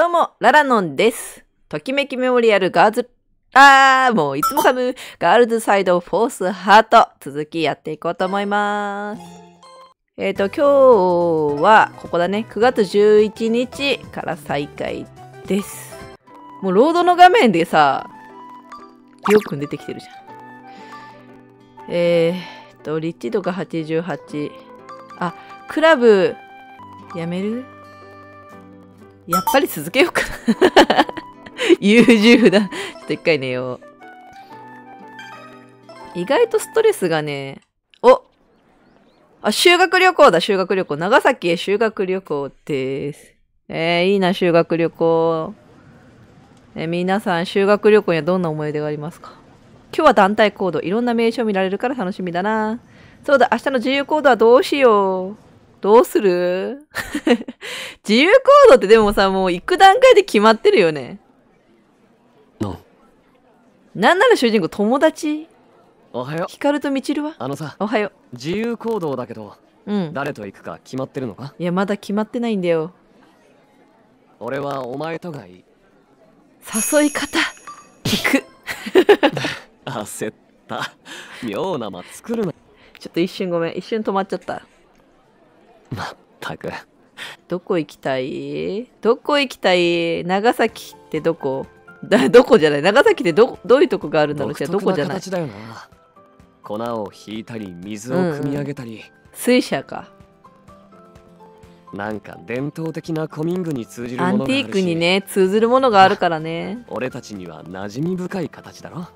どうも、ララノンです。ときめきメモリアルガールズ、もういつも噛む、ガールズサイドフォースハート、続きやっていこうと思います。今日は、ここだね、9月11日から再開です。もうロードの画面でさ、りょうくん出てきてるじゃん。リッチ度が88。あ、クラブ、やめる？やっぱり続けようかな。優柔だ。ちょっと一回寝よう。意外とストレスがね、修学旅行だ、修学旅行。長崎へ修学旅行です。いいな、修学旅行。皆さん、修学旅行にはどんな思い出がありますか？今日は団体行動。いろんな名所見られるから楽しみだな。そうだ、明日の自由行動はどうしよう。どうする？自由行動ってでもさ、もう行く段階で決まってるよね。なんなら主人公友達？ おはよう。 ヒカルとミチルは？おはよう。 自由行動だけど、誰と行くか決まってるのか？ いや、まだ決まってないんだよ。 俺はお前とがいい。 誘い方、聞く。 焦った。妙な間作るな。 ちょっと一瞬ごめん。一瞬止まっちゃった。 まったく。 どこ行きたい？どこ行きたい？長崎ってどこ？どこじゃない？長崎ってどういうとこがあるんだろう？じゃあどこじゃない？ 形だよな。粉を引いたり水を汲み上げたり、 水車か。 なんか伝統的な古民具に通じるものがあるし、 アンティークにね通ずるものがあるからね。 俺たちには馴染み深い形だろ。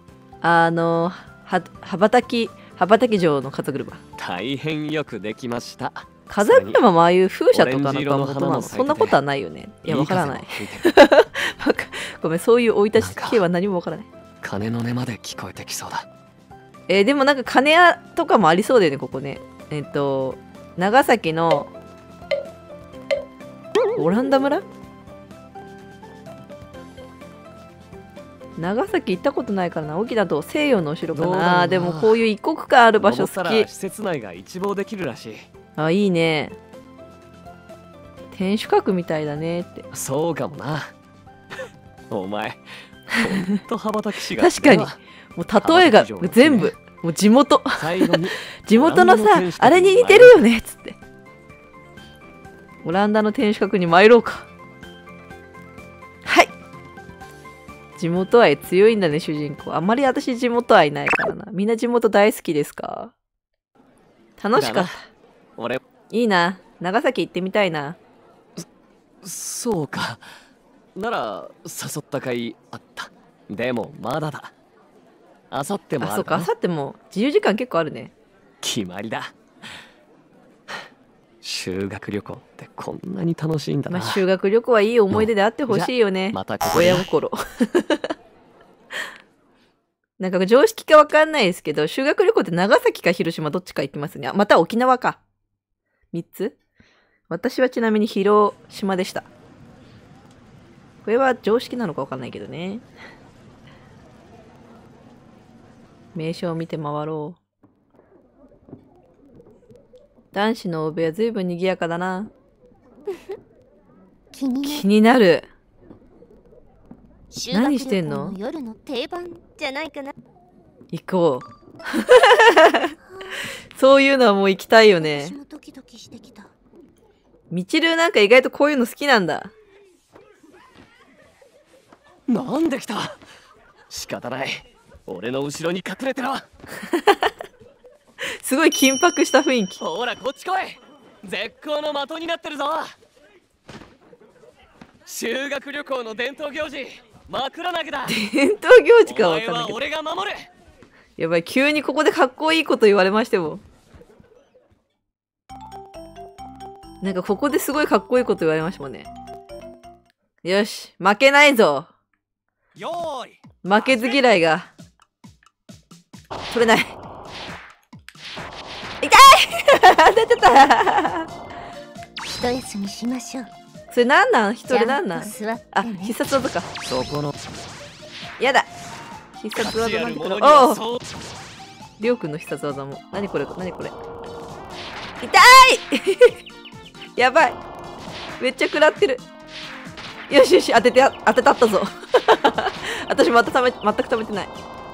羽ばたき城の風車。 大変よくできました。 風車もああいう風車とかのもとなの？そんなことはないよね。いや、わからない。ごめん、そういう生い立ち系は何もわからない。 鐘の音まで聞こえてきそうだ。 でもなんか鐘屋とかもありそうだよね、ここね。長崎のオランダ村？長崎行ったことないからな。沖縄と西洋のお城かな。でもこういう異国感ある場所好き。 施設内が一望できるらしい。 あ、いいね。天守閣みたいだねって。 そうかもな。お前、ほんと羽ばたきしが確かに。もう例えが全部。もう地元。地元のさ、あれに似てるよねっつって。オランダの天守閣に参ろうか。はい。地元愛強いんだね、主人公。あんまり私地元愛ないからな。みんな地元大好きですか？楽しかった。いいな。長崎行ってみたいな。 そうか。なら誘った甲斐あった。でもまだだ。あさってもある。 そうか、あさっても自由時間結構あるね。 決まりだ。修学旅行ってこんなに楽しいんだな。 修学旅行はいい思い出であってほしいよね。 またここ親心。なんか常識かわかんないですけど、修学旅行って長崎か広島どっちか行きますね。また沖縄か。3つ？私はちなみに広島でした。これは常識なのかわかんないけどね。名所を見て回ろう。男子の欧米は随分賑やかだな。気になる。何してんの？ 夜の定番じゃないかな。 行こう。そういうのはもう行きたいよね。みちるなんか意外とこういうの好きなんだ。 なんで来た？仕方ない。俺の後ろに隠れてろ。 すごい緊迫した雰囲気。 ほらこっち来い。絶好の的になってるぞ。修学旅行の伝統行事、枕投げだ。 伝統行事かわかんないけど。 俺が守る。 やばい、急にここでかっこいいこと言われましても。なんかここですごいかっこいいこと言われましたもんね。よし、負けないぞ。負けず嫌いが取れない。痛い。当たっちゃった。 一休みしましょう。 それなんなん？一人なんなん？あ、必殺技か。 そこのやだ。必殺技なんだけど。おお。りょうくんの必殺技も。何これ？何これ？痛い。やばい。めっちゃ食らってる。 よしよし、当てたったぞ。私全く食べてない。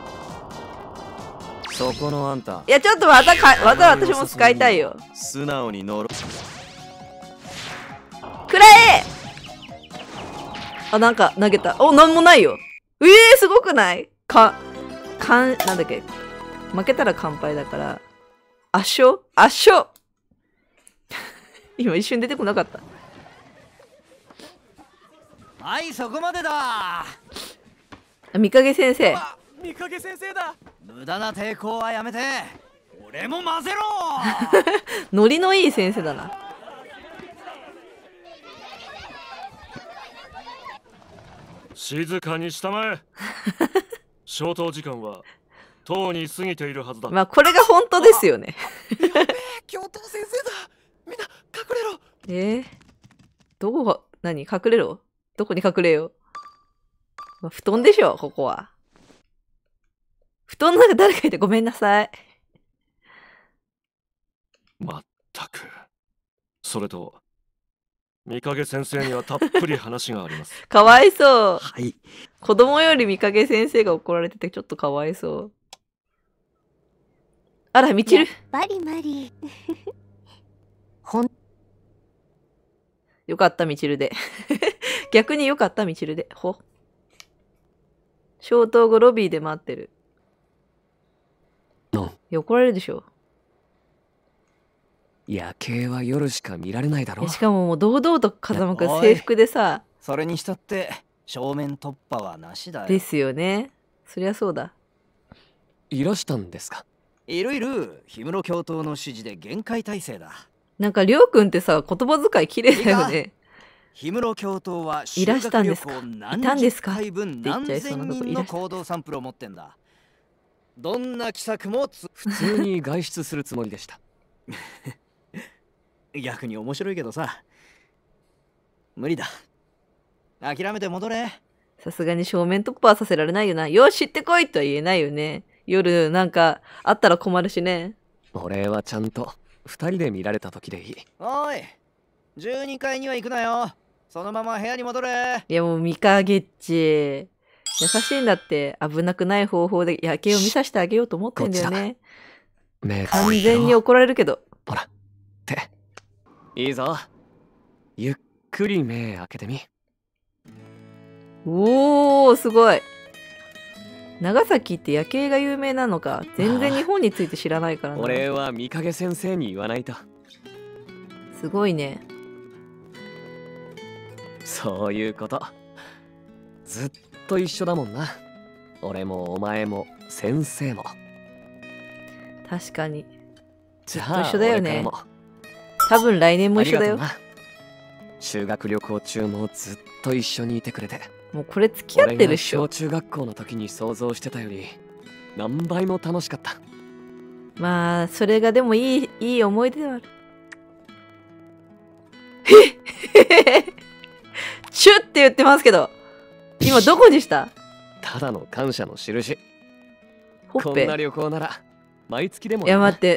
そこのあんた。 いや、ちょっとまた私も使いたいよ。 素直に乗ろ。 くらえ。あ、なんか投げた。お、なんもないよ。すごくない？なんだっけ。負けたら乾杯だから。圧勝今一瞬出てこなかった。 はい、そこまでだ。 三影先生。 三影先生だ。無駄な抵抗はやめて。俺も混ぜろ。 ノリのいい先生だな。 静かにしたまえ。消灯時間はとうに過ぎているはずだ。 まあこれが本当ですよね。 教頭先生だ。みんな隠れろ。 何隠れろ？どこに隠れよう？まあ、布団でしょ、ここは。布団の中誰かいてごめんなさい。 まったく。それと、三影先生にはたっぷり話があります。 かわいそう。 はい。 子供より三影先生が怒られててちょっとかわいそう。あら、みちる。 バリマリ。 よかった、みちるで。逆によかった、みちるで。消灯後ロビーで待ってる。いや、怒られるでしょ。 夜景は夜しか見られないだろ。 しかももう堂々と風間くん制服でさ。 それにしたって正面突破はなしだよ。 ですよね。そりゃそうだ。 いらしたんですか？ いる。氷室教頭の指示で限界態勢だ。 なんかりょうくんってさ、言葉遣い綺麗だよね。 氷室教頭は修学旅行何十回分何千人の行動サンプルを持ってんだ。どんな奇策も普通に外出するつもりでした。 逆に面白いけどさ、無理だ。諦めて戻れ。 さすがに正面突破はさせられないよな。よし、行ってこいとは言えないよね。夜なんかあったら困るしね。 俺はちゃんと2人で見られた時でいい。 おい、12階には行くなよ。そのまま部屋に戻れ。 いやもう見影っち優しいんだって。危なくない方法で夜景を見させてあげようと思ってんだよね。完全に怒られるけど。 ほらっていいぞ。ゆっくり目開けてみ。 おー、すごい。長崎って夜景が有名なのか。全然日本について知らないからな。 俺は三影先生に言わないと。 すごいね。 そういうこと。ずっと一緒だもんな。俺もお前も先生も。 確かに。 ずっと一緒だよね。多分来年も一緒だよ。 修学旅行中もずっと一緒にいてくれて。 もうこれ付き合ってるっしょ。 小中学校の時に想像してたより何倍も楽しかった。 まあそれがでもいい思い出ではある。チュって言ってますけど、今どこでした？ ただの感謝の印。 ほっぺ。 こんな旅行なら毎月でも。 いや待って、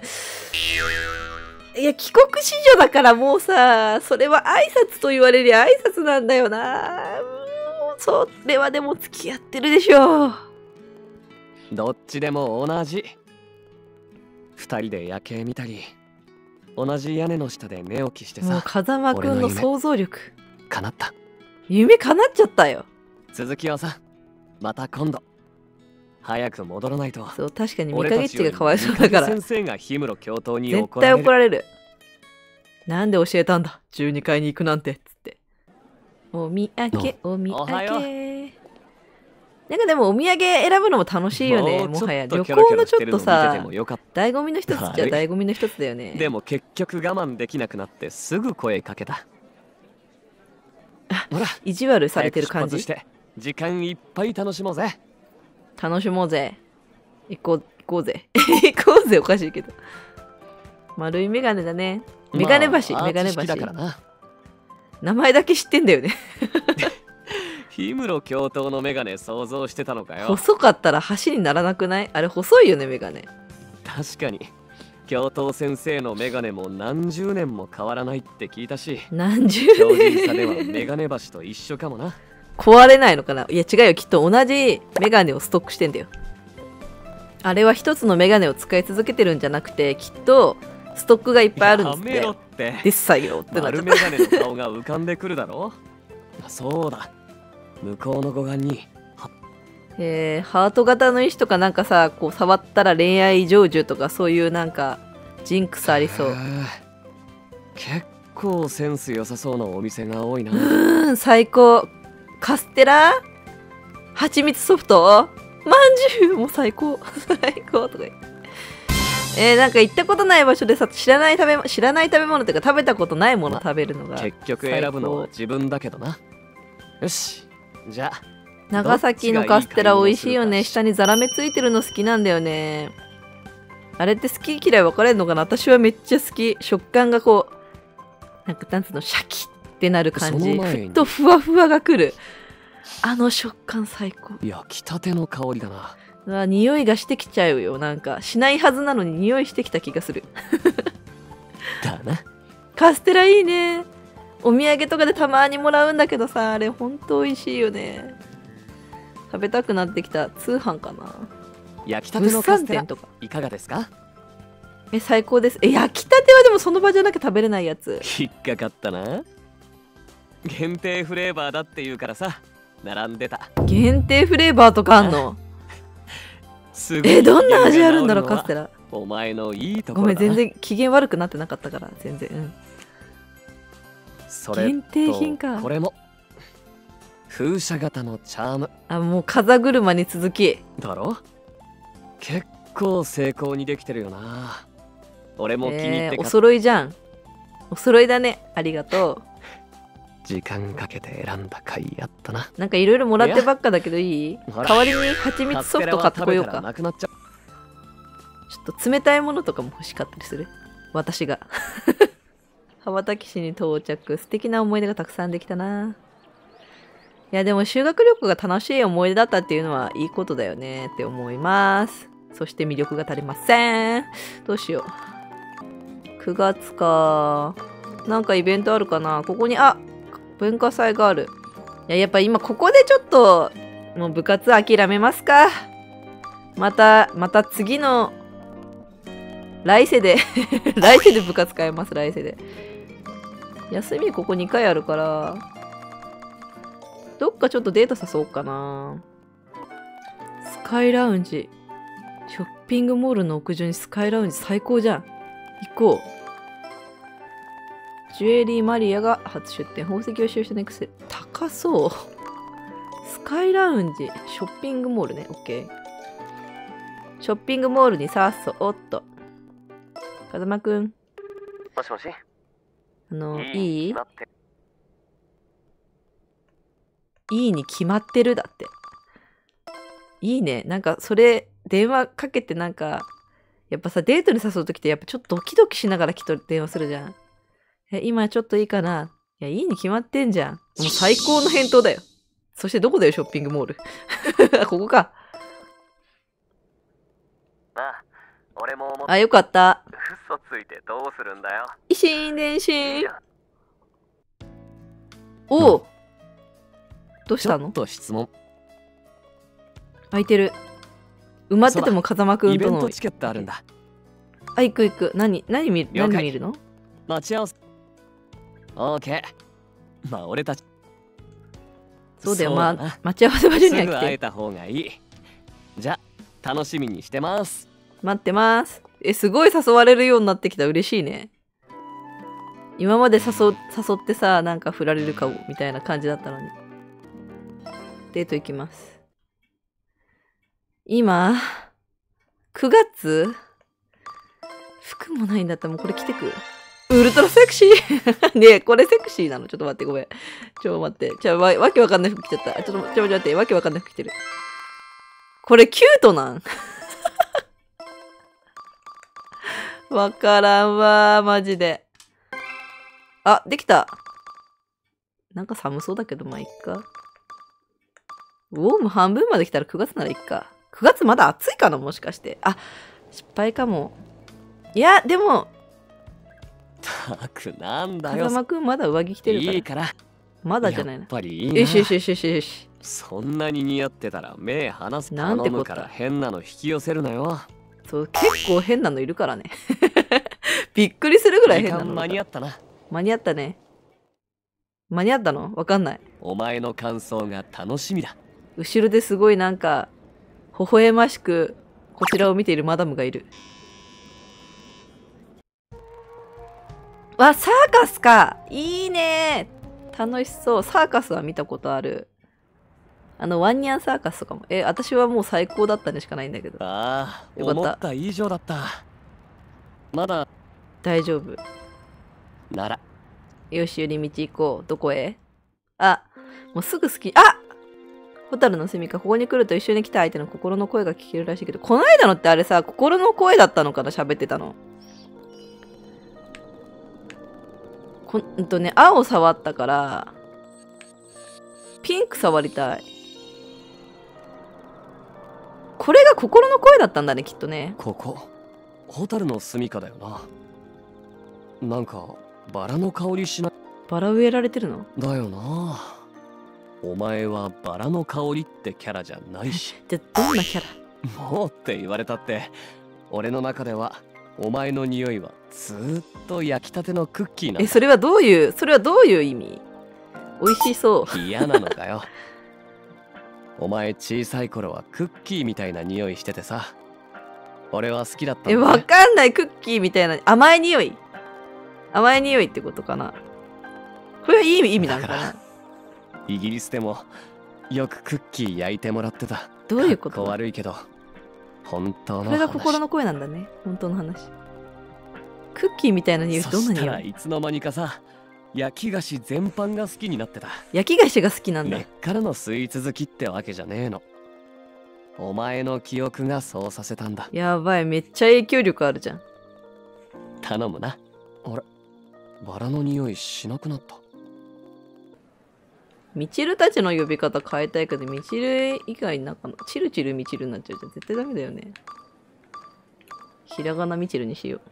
いや帰国子女だからもうさ、それは挨拶と言われりゃ挨拶なんだよな。それはでも付き合ってるでしょ。 どっちでも同じ。2人で夜景見たり同じ屋根の下で寝起きしてさ。 もう風間くんの想像力叶った。 夢叶っちゃったよ。 続きはさ、また今度。早く戻らないと。 そう、確かに三影っちがかわいそうだから。 先生が氷室教頭に絶対怒られる。なんで教えたんだ12階に行くなんてっつって。お土産。なんかでもお土産選ぶのも楽しいよね。もはや旅行のちょっとさ、醍醐味の一つじゃ醍醐味の一つだよね。 でも結局我慢できなくなってすぐ声かけた。 ほら、意地悪されてる感じ。 時間いっぱい楽しもうぜ。 楽しもうぜ。行こうぜ。行こうぜおかしいけど。丸いメガネだね。メガネ橋、メガネ橋。名前だけ知ってんだよね。 氷室教頭のメガネ想像してたのかよ。 細かったら橋にならなくない？あれ細いよね、メガネ。 確かに。 教頭先生のメガネも何十年も変わらないって聞いたし、 何十強年靭さではメガネ橋と一緒かもな。 壊れないのかな。いや違うよ、きっと同じメガネをストックしてんだよ。あれは一つのメガネを使い続けてるんじゃなくて、きっとストックがいっぱいあるんですって。 やめろってですさよってなっちゃっ丸メガネの顔が浮かんでくるだろ。そうだ、向こうの護岸にた。ハート型の石とかなんかさ、こう触ったら恋愛成就とかそういうなんかジンクスありそう。 結構センス良さそうなお店が多いな。 最高。カステラ蜂蜜ソフトまんじゅうもう最高。最高とか言って。なんか行ったことない場所でさ、知らない食べ物っていうか食べたことないもの食べるのが結局選ぶのは自分だけどな。よし、じゃあ長崎のカステラ美味しいよね。下にザラメついてるの好きなんだよね。あれって好き嫌い分かれるのかな。私はめっちゃ好き。食感がこうなんかなんつうの、シャキッってなる感じ。ふっとふわふわがくる。あの食感最高。 焼きたての香りだな。 うわ、匂いがしてきちゃうよ。なんかしないはずなのに匂いしてきた気がする。 だな。 カステラいいね。お土産とかでたまにもらうんだけどさ、あれほんと美味しいよね。食べたくなってきた。通販かな。 焼きたてのカステラとかいかがですか？ 最高です。焼きたてはでもその場じゃなきゃ食べれないやつ。 引っかかったな。限定フレーバーだって言うからさ、並んでた。 限定フレーバーとかあんの？ すどんな味あるんだろう、カステラ。 お前のいいところだ。 ごめん、全然機嫌悪くなってなかったから全然。 それ限定品か。 これも風車型のチャーム。 もう風車に続きだろ。結構成功にできてるよな。俺も気に入ってお揃いじゃん。お揃いだね。ありがとう。 時間かけて選んだ甲斐やったな。 なんかいろいろもらってばっかだけどいい？代わりに蜂蜜ソフト買ってこようか。 なくなっちゃう。 ちょっと冷たいものとかも欲しかったりする。私が。羽ばたき市に到着。素敵な思い出がたくさんできたな。いやでも修学旅行が楽しい思い出だったっていうのはいいことだよねって思います。そして魅力が足りません。どうしよう。9月か。なんかイベントあるかな。ここに、文化祭がある。いや、やっぱ今ここでちょっと、もう部活諦めますか。また次の、来世で、来世で部活変えます、来世で。休みここ2回あるから、どっかちょっとデート誘おうかな。スカイラウンジ。ショッピングモールの屋上にスカイラウンジ最高じゃん。行こう。ジュエリーマリアが初出店。宝石を使用したネックス。高そう。スカイラウンジ。ショッピングモールね。オッケー。ショッピングモールにさっそおっと。風間くん。 もしもし。 いい？いいに決まってるだって。いいね。なんかそれ電話かけてなんかやっぱさデートに誘うときってやっぱちょっとドキドキしながら電話するじゃん。今ちょっといいかな。いやいいに決まってんじゃん。もう最高の返答だよ。そしてどこだよショッピングモール。ここか。 俺もよかった。 嘘ついてどうするんだよ。 維新伝心。おお。どうしたの？ ちょっと質問。 空いてる。埋まってても風間くんとの。 イベントチケットあるんだ。 行く行く。何見るの？ 待ち合わせ。オーケー。まあ俺たち。 そうだよ。待ち合わせ場所には来て。 すぐ会えた方がいい。じゃ楽しみにしてます。 待ってます。すごい誘われるようになってきた。嬉しいね。今まで誘ってさ、なんか振られるかもみたいな感じだったのに。デート行きます。今、9月？服もないんだったらもうこれ着てく？ウルトラセクシーねえ、これセクシーなの？ちょっと待って、ごめん。待って。わけわかんない服着ちゃった。ちょっと待って、わけわかんない服着てる。これキュートなんわからんわー、マジで。できた。なんか寒そうだけど、まあ、いっか。ウォーム半分まで来たら9月ならいっか。9月まだ暑いかなもしかして。失敗かも。 いや、でも、 たくなんだよ。 風間くんまだ上着着てるから。 いいから。 まだじゃないな。 やっぱりいいな。 よしよしよしよしよし。 そんなに似合ってたら目離す。 なんてこと頼むから変なの引き寄せるなよ。 そう、結構変なのいるからね。びっくりするぐらい変なの。 時間間に合ったな。 間に合ったね。間に合ったのわかんない。 お前の感想が楽しみだ。 後ろですごいなんか、微笑ましく、こちらを見ているマダムがいる。わ、サーカスか。いいね。楽しそう。サーカスは見たことある。ワンニャンサーカスとかも。私はもう最高だったねしかないんだけど。 ああ、 よかった思った以上だった。まだ大丈夫。 なら。 よし、寄り道行こう。どこへ？あ、もうすぐ好き。あ！ホタルの住みか、ここに来ると一緒に来た相手の心の声が聞けるらしいけど、この間のってあれさ、心の声だったのかな、喋ってたの。青触ったから、ピンク触りたい。これが心の声だったんだね、きっとね。 ここ、ホタルの住みかだよな。なんか、バラの香りしない。 バラ植えられてるの？ だよな。お前はバラの香りってキャラじゃないし。 じゃあどんなキャラ？ もうって言われたって、俺の中ではお前の匂いはずーっと焼きたてのクッキーなんだ。 それはどういう意味？美味しそう。 嫌なのかよ。お前小さい頃はクッキーみたいな匂いしててさ。俺は好きだったんだ、ね。 わかんない。クッキーみたいな甘い匂い。甘い匂いってことかな。これはいい意味なのかな。 イギリスでもよくクッキー焼いてもらってた。 どういうこと？ かっこ悪いけど本当の話。 これが心の声なんだね。本当の話。クッキーみたいな匂い、どんな匂い？ いつの間にかさ、焼き菓子全般が好きになってた。 焼き菓子が好きなんだ。 根っからのスイーツ好きってわけじゃねえの。お前の記憶がそうさせたんだ。 やばい、めっちゃ影響力あるじゃん。 頼むな。あれ、バラの匂いしなくなった。 ミチルたちの呼び方変えたいけど、ミチル以外なんかのチルチルミチルになっちゃうじゃん。絶対ダメだよね。ひらがなミチルにしよう。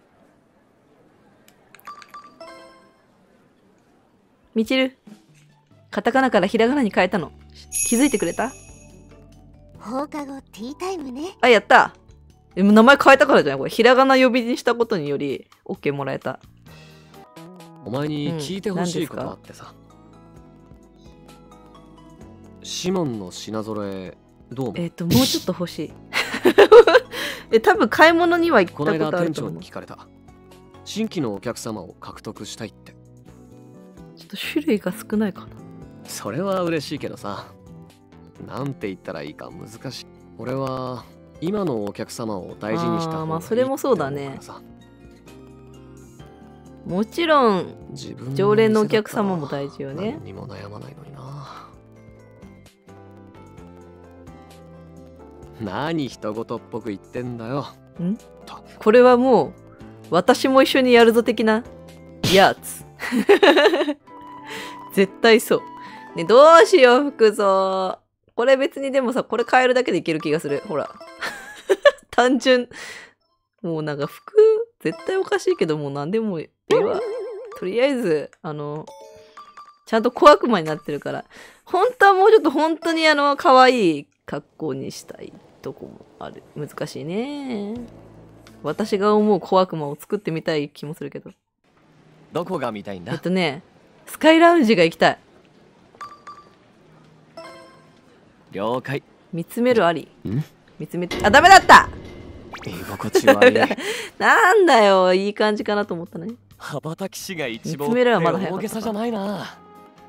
ミチル、カタカナからひらがなに変えたの。気づいてくれた？ 放課後ティータイムね。 あ、やった。名前変えたからじゃないこれ。ひらがな呼びにしたことにより OK もらえた。 お前に聞いてほしいことあってさ。シモンの品揃えどう思う？ もうちょっと欲しい。多分買い物には行ったこのことあ間店長ると思う。 に聞かれた。新規のお客様を獲得したいって。 ちょっと種類が少ないかな。 それは嬉しいけどさ。なんて言ったらいいか難しい。俺は今のお客様を大事にした方がいいって思うからさ。 まあそれもそうだね。もちろん常連のお客様も大事よね。 何にも悩まないのにな。何人事っぽく言ってんだよ。 これはもう私も一緒にやるぞ的なやつ。絶対そう。ね、どうしよう服装。これ別にでもさ、これ変えるだけでいける気がする。ほら。単純。もうなんか服、絶対おかしいけど、もう何でもいいわ。とりあえず、ちゃんと小悪魔になってるから、本当はもうちょっと本当に可愛い格好にしたいとこもある。難しいね。私が思う小悪魔を作ってみたい気もするけど。 どこが見たいんだ？ スカイラウンジが行きたい。 了解。 見つめるあり。見つめて、あ、ダメだった。 居心地悪い。 なんだよ、いい感じかなと思ったね。 羽ばたきしが一望見つめるはまだ早かった大げさじゃないな。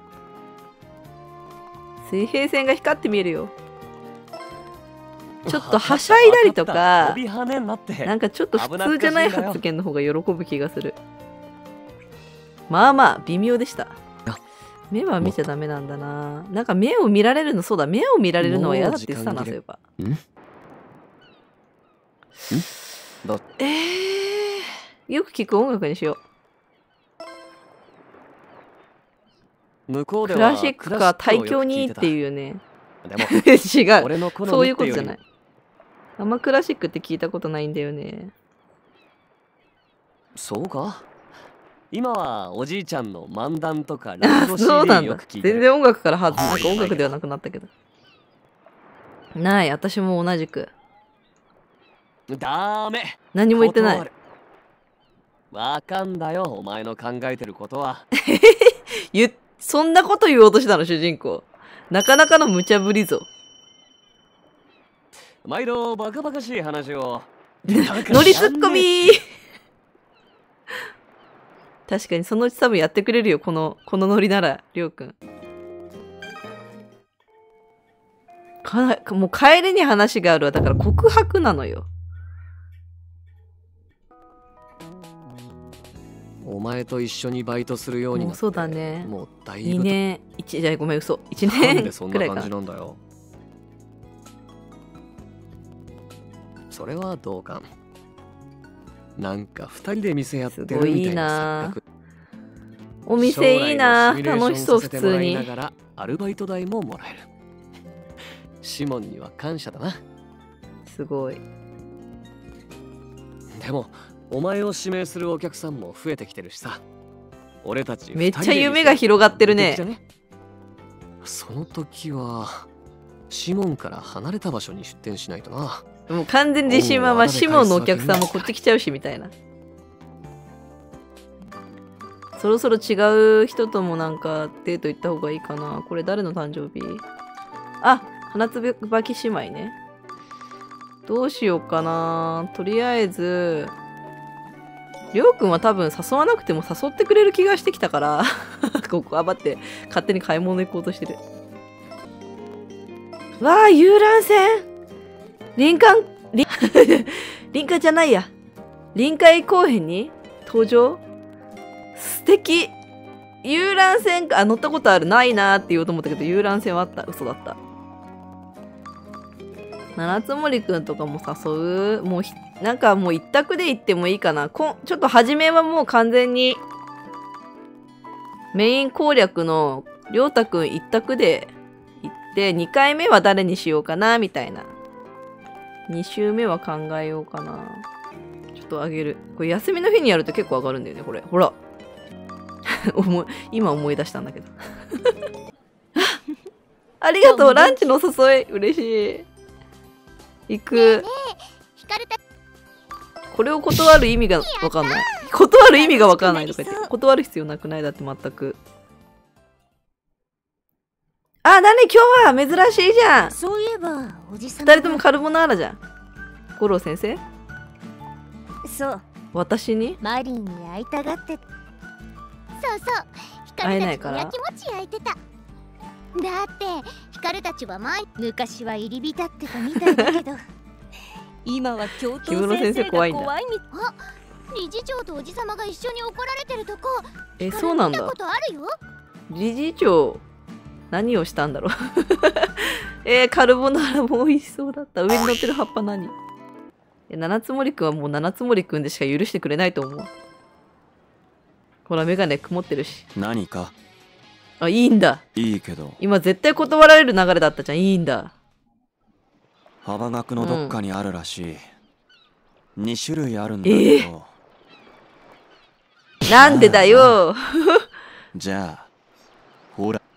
水平線が光って見えるよ。ちょっとはしゃいだりとか、なんかちょっと普通じゃない発言の方が喜ぶ気がする。まあまあ、微妙でした。目は見ちゃダメなんだな。なんか目を見られるの、そうだ、目を見られるのは嫌だって言ってたな、そういえば。よく聞く音楽にしよう。クラシックか大教にっていうよね。違う。そういうことじゃない。あんまクラシックって聞いたことないんだよね。 そうか。今はおじいちゃんの漫談とかラあ、 ジオそうな CD んだ。 よく聞いてる。 全然音楽からなんか音楽ではなくなったけど。ない、私も同じく。 ダメ。 何も言ってない断る。わかんだよ、お前の考えてることは。 そんなこと言おうとしたの、主人公。なかなかの無茶ぶりぞ。 毎度バカバカしい話を。 ノリツッコミ確かにそのうち多分やってくれるよ、このノリなら、りょうくん。もう帰りに話があるわ。だから告白なのよ。 お前と一緒にバイトするようになって。 そうだね。 もうだいぶ。 2年、じゃあごめん、嘘。1 なんでそん年くらいかな。 な感じなんだよ。それはどうか。なんか二人で店やってるみたいな。 すごいいいな。お店いいな。楽しそう普通に。 ながらアルバイト代ももらえる。シモンには感謝だな。 すごい。 でもお前を指名するお客さんも増えてきてるしさ。俺たちめっちゃ夢が広がってるね。 その時はシモンから離れた場所に出店しないとな。 もう完全に自信はシモンのお客さんもこっち来ちゃうしみたいな。そろそろ違う人ともなんかデート行った方がいいかな。これ誰の誕生日？あ、花つばき姉妹ね。どうしようかな。とりあえずりょうくんは多分誘わなくても誘ってくれる気がしてきたからここ余って勝手に買い物行こうとしてる。わあ、遊覧船臨海じゃないや。臨海公園に登場？素敵。遊覧船か。乗ったことある。ないなーって言おうと思ったけど、遊覧船はあった。嘘だった。七つ森くんとかも誘う。もうなんかもう一択で行ってもいいかな。ちょっと初めはもう完全にメイン攻略のりょうたくん一択で行って、2回目は誰にしようかなみたいな。2週目は考えようかな。ちょっとあげる。これ休みの日にやると結構上がるんだよね、これ。ほら。今思い出したんだけど。ありがとう、ランチの誘い。嬉しい。行く。これを断る意味がわかんない。断る意味がわかんないとか言って。断る必要なくない？だって全く。あ、何今日は珍しいじゃん。 そういえばおじさん。 2人ともカルボナーラじゃん。五郎先生？ そう。 私に？ マリンに会いたがって。そうそう。ヒカルたちに焼きもち焼いてた。だってヒカルたちは昔は入り浸ってたみたいだけど今は教頭先生が怖いみたい。あ、理事長とおじさまが一緒に怒られてるとこ。 そうなんだ。理事長何をしたんだろうカルボナーラも美味しそうだった。上に乗ってる葉っぱ何？七つ森くんはもう七つ森くんでしか許してくれないと思う。ほら、メガネ曇ってるし。 何か？ あ、いいんだ。 いいけど。 今絶対断られる流れだったじゃん。いいんだ。 幅学のどっかにあるらしい。2種類あるんだけど。 なんでだよじゃあ、ほら。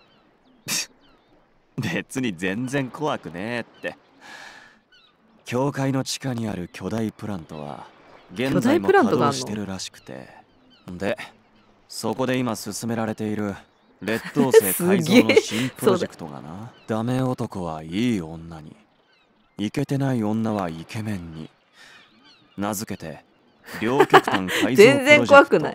別に全然怖くねえって。教会の地下にある巨大プラントは現在も稼働してるらしくて、でそこで今進められている劣等生改造の新プロジェクトがな、ダメ男はいい女に、イケてない女はイケメンに名付けて両極端改造プロジェクト。 全然怖くない。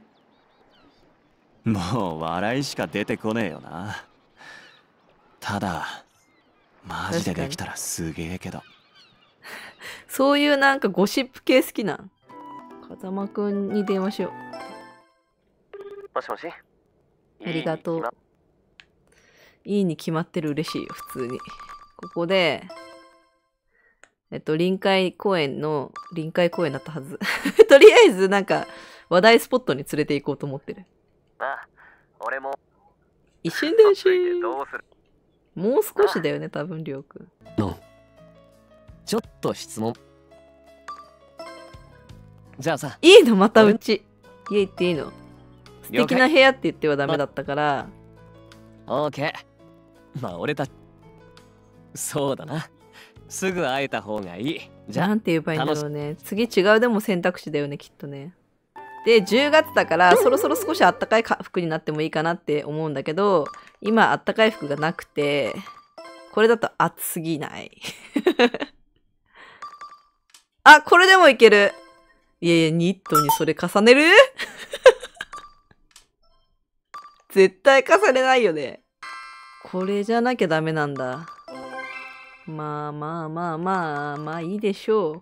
もう笑いしか出てこねえよな。ただマジでできたらすげえけど。 そういうなんかゴシップ系好きなん。風間くんに電話しよう。 もしもし。 ありがとう。いいに決まってる。嬉しいよ普通に。ここで臨海公園だったはずとりあえずなんか話題スポットに連れて行こうと思ってる。 あ、俺も一瞬だし。もう少しだよね多分りょうくん。 ちょっと質問。 じゃあさ。 いいのまたうち。家行っていいの？素敵な部屋って言ってはダメだったから。 オーケー。まあ俺たち。そうだな。すぐ会えた方がいい。じゃあ。 なんて言えばいいんだろうね。次違うでも選択肢だよね、きっとね。で、10月だから、そろそろ少しあったかい服になってもいいかなって思うんだけど、今あったかい服がなくて、これだと暑すぎない。あ、これでもいける。いやいや、ニットにそれ重ねる絶対重ねないよね。これじゃなきゃダメなんだ。まあ、いいでしょう。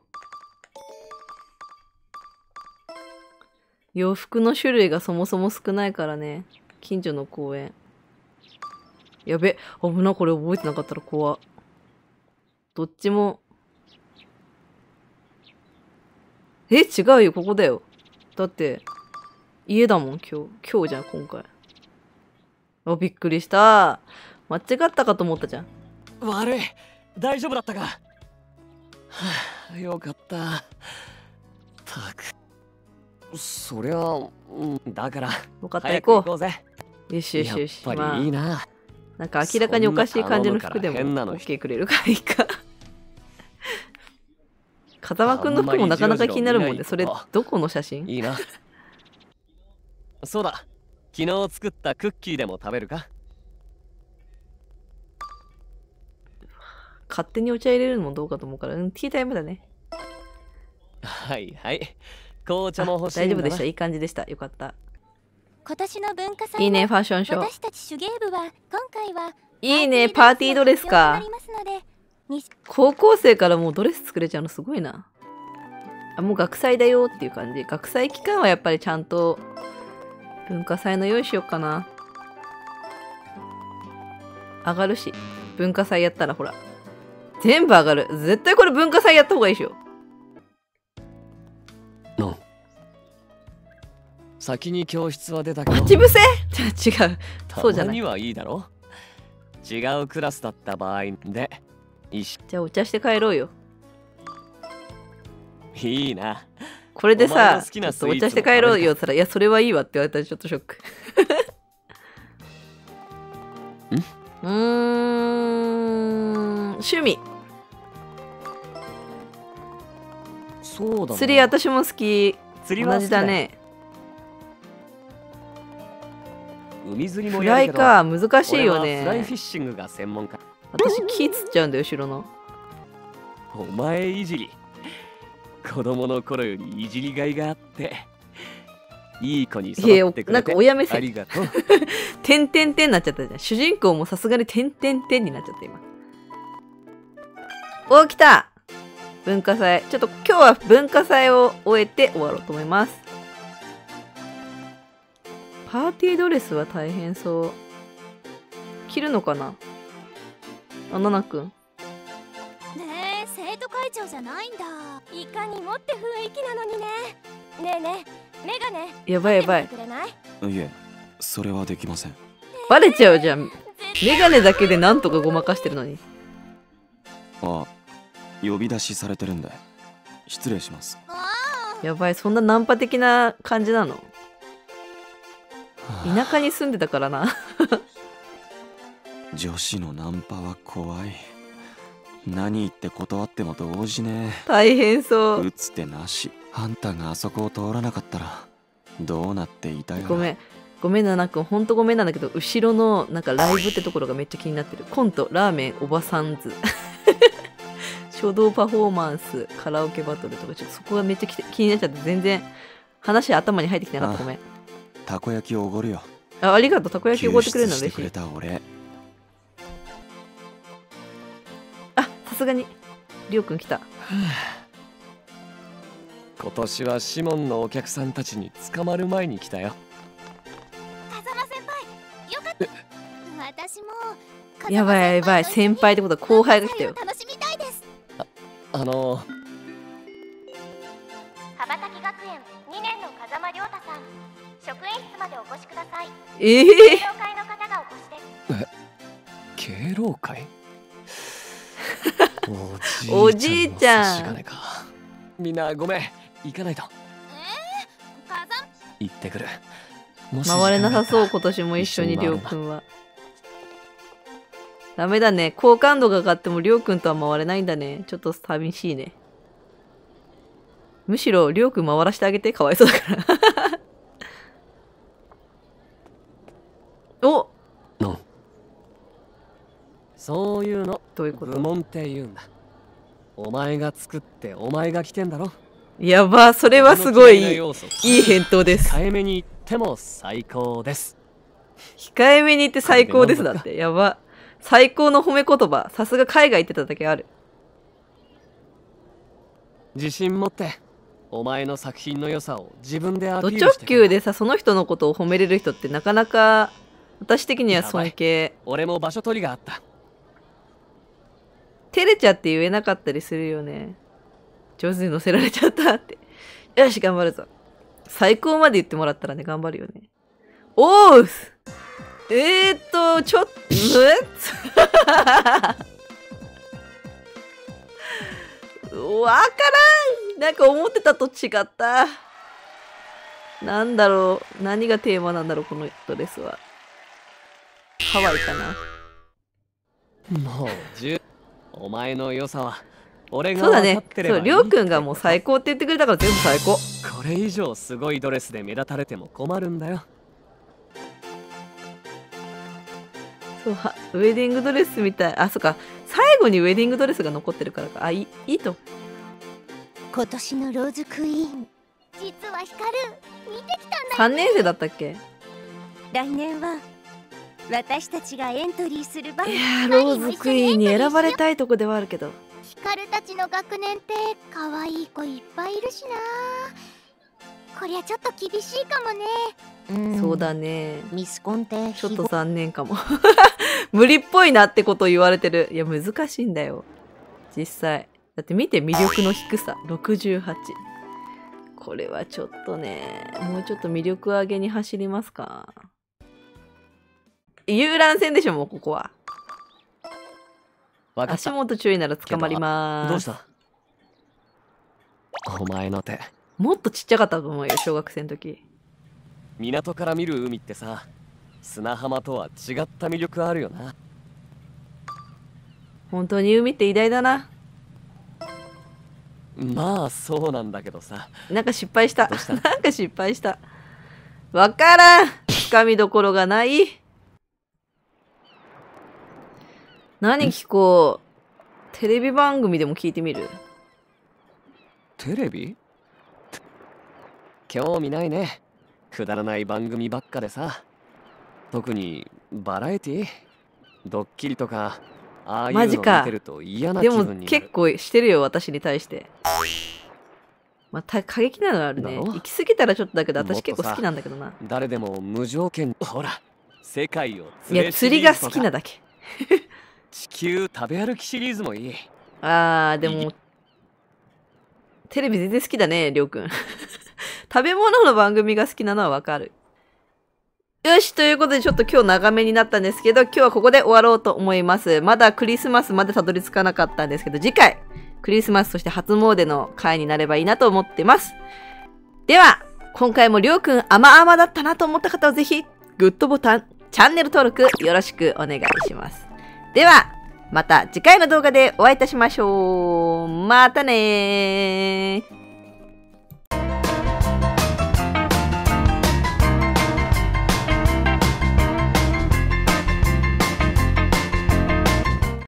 洋服の種類がそもそも少ないからね。近所の公園。やべ、危な、これ覚えてなかったら怖。どっちも。違うよ、ここだよ。だって、家だもん、今日じゃん、今回。あ、びっくりした。間違ったかと思ったじゃん。 悪い。大丈夫だったか。はあ、よかった。たく。そりゃ、だから。 分かった、行こう。 行こうぜ。 よしよしよし。 やっぱりいいな。 まあ、なんか明らかにおかしい感じの服でも OK くれるからいいか。風間くんの服もなかなか気になるもんで、それどこの写真？ いいな。そうだ。昨日作ったクッキーでも食べるか？ 勝手にお茶入れるのもどうかと思うから、ティータイムだね。 はいはい。紅茶も欲しいんだな。 大丈夫でした。いい感じでした。よかった。 今年の文化祭。 いいね、ファッションショー。 私たち手芸部は今回はいいね、パーティードレスか。高校生からもうドレス作れちゃうのすごいな。あ、もう学祭だよっていう感じ。学祭期間はやっぱりちゃんと文化祭の用意しようかな。上がるし。文化祭やったらほら。全部上がる。絶対これ文化祭やった方がいいでしょ。 先に教室は出たけど。 待ち伏せ？じゃあ違う。そうじゃない。 たまにはいいだろ。違うクラスだった場合で。 じゃあお茶して帰ろうよ。 いいな。 これでさ、ちょっとお茶して帰ろうよって言ったら、いや、それはいいわって言われたらちょっとショック。趣味。 そうだな。 釣り私も好き。同じだね。 海釣りもフライか、難しいよね。 フライフィッシングが専門家。 私、木釣っちゃうんだよ、後ろの。 お前いじり。子供の頃よりいじりがいがあって、いい子に育ってくれてなんか親目線。 ありがとう。 てんてんてんになっちゃったじゃん。主人公もさすがにてんてんてんになっちゃった今。お、来た！文化祭。ちょっと今日は文化祭を終えて終わろうと思います。パーティードレスは大変そう。着るのかな？ナナくん。 ねえ、生徒会長じゃないんだ。いかにもって雰囲気なのにね。ねえねえ、メガネ。 やばいやばい。 いえ、それはできません。 バレちゃうじゃん。メガネだけでなんとかごまかしてるのに。 あ、呼び出しされてるんで失礼します。 やばい、そんなナンパ的な感じなの？田舎に住んでたからな。 女子のナンパは怖い。何言って断っても動じねえ。 大変そう。 打つ手なし。あんたがあそこを通らなかったらどうなっていたよ。 ごめん。ごめんな、なんかほんとごめんなんだけど、後ろのなんかライブってところがめっちゃ気になってる。コント、ラーメンおばさんず。書道パフォーマンス、カラオケバトルとか、ちょっとそこがめっちゃ気になっちゃって、全然話頭に入ってきてなかった。ごめん。 たこ焼きおごるよ。 ありがとう。たこ焼きおごってくれるの嬉しい。あ、さすがにりょうくん来た。 今年はシモンのお客さんたちに捕まる前に来たよ。 風間先輩、よかった。私も。 やばいやばい、先輩ってことは後輩が来たよ。 楽しみたいです。 羽ばたき学園2年の風間亮太さん、職員室までお越しください。 敬老会の方がお越しです。 敬老会？ おじいちゃん。 みんなごめん、行かないと。 行ってくる。 回れなさそう、今年も一緒にりょうくんは。ダメだね。好感度が上がってもりょうくんとは回れないんだね。ちょっと寂しいね。むしろりょうくん回らせてあげて、かわいそうだから。お、 そういうのどういうこと？ 部門って言うんだ。お前が作ってお前が来てんだろ。 やば、それはすごいいい返答です。 控えめに言っても最高です。 控えめに言って最高ですだって。やば。最高の褒め言葉。さすが海外行ってただけある。 自信持ってお前の作品の良さを自分でアピールドしてくれ。 直球でさ、その人のことを褒めれる人ってなかなか私的には尊敬。 俺も場所取りがあった。 照れちゃって言えなかったりするよね。上手に乗せられちゃったって。よし、頑張るぞ。最高まで言ってもらったらね、頑張るよね。おーす。ちょっと、わからん。なんか思ってたと違った。なんだろう。何がテーマなんだろう、このドレスは。ハワイかな。 もうお前の良さは俺がそうだね。 分かってればいい。 そう、りょうくんがもう最高って言ってくれたから全部最高。 これ以上すごいドレスで目立たれても困るんだよ。 そうは、ウェディングドレスみたい。あ、そっか。最後にウェディングドレスが残ってるからか。あ、いいと。 今年のローズクイーン、実は光見てきたんだ。 3年生だったっけ？ 来年は私たちがエントリーする番。 いやー、ローズクイーンに選ばれたいとこではあるけど。 光たちの学年って可愛い子いっぱいいるしな。こりゃちょっと厳しいかもね。 そうだね。 ミスコンってちょっと残念かも。無理っぽいなってことを言われてる。いや、難しいんだよ。実際。だって見て、魅力の低さ。68。これはちょっとね、もうちょっと魅力上げに走りますか。遊覧船でしょ、もうここは。 分かった。 足元注意なら捕まりまーす。 どうした？お前の手。 もっとちっちゃかったと思うよ、小学生の時。 港から見る海ってさ、砂浜とは違った魅力あるよな。 本当に海って偉大だな。 まあそうなんだけどさ。 なんか失敗した。 どうしたなんか失敗した。わからん。つかみどころがない。何聞こう。テレビ番組でも聞いてみる？ テレビ？興味ないね。くだらない番組ばっかでさ。特にバラエティ？ドッキリとか、ああいうの見てると嫌な気で分になる。 も結構してるよ、私に対して。まあ、過激なのあるね。 だろ行き過ぎたらちょっとだけど、 もっとさ私結構好きなんだけどな。 誰でも無条件。ほら、世界をいや、釣りが好きなだけ。 地球食べ歩きシリーズもいい。 あー、でも、テレビ全然好きだね、りょうくん。食べ物の番組が好きなのはわかる。よし、ということでちょっと今日長めになったんですけど、今日はここで終わろうと思います。まだクリスマスまでたどり着かなかったんですけど、次回、クリスマスそして初詣の回になればいいなと思ってます。では、今回もりょうくん甘々だったなと思った方はぜひ、グッドボタン、チャンネル登録よろしくお願いします。では、また次回の動画でお会いいたしましょう。またねー。